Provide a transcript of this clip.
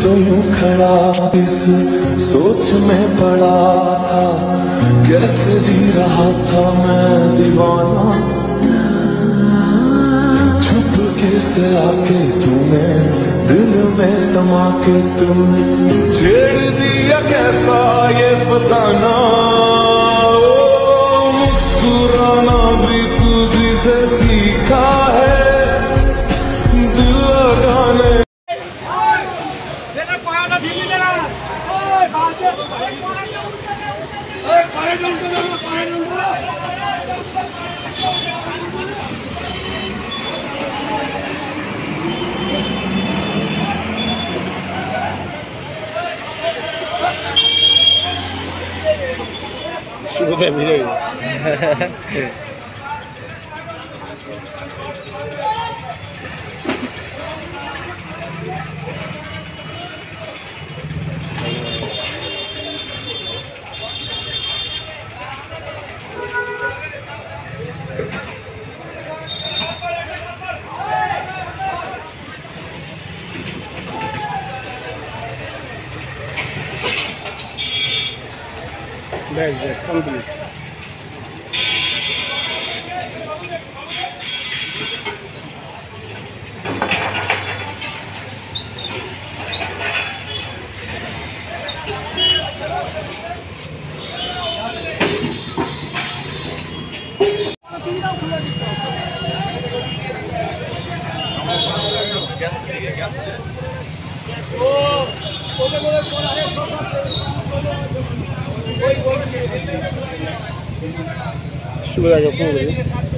तो यूं खड़ा इस सोच में पड़ा था, कैसे जी रहा था मैं दीवाना। छुप के से आके तूने दिल में समा के तूने छेड़ दिया कैसा ये फसाना। मुस्कुराना भी तुझी से सीखा है, दिल लगाने শুরুতে ভিড়ে বেশ বেশ কমপ্লিট। শুভ